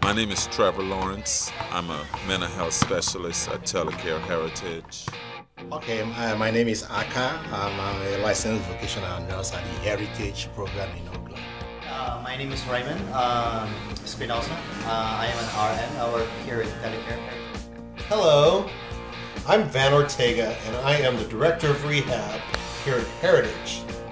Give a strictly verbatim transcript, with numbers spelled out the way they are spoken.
My name is Trevor Lawrence. I'm a mental health specialist at Telecare Heritage. Okay, uh, my name is Aka. Um, I'm a licensed vocational nurse at the Heritage program in Oakland. Uh, my name is Raymond um, Espinosa. Uh, I am an R N. I work here at Telecare Heritage. Hello, I'm Van Ortega, and I am the Director of Rehab here at Heritage.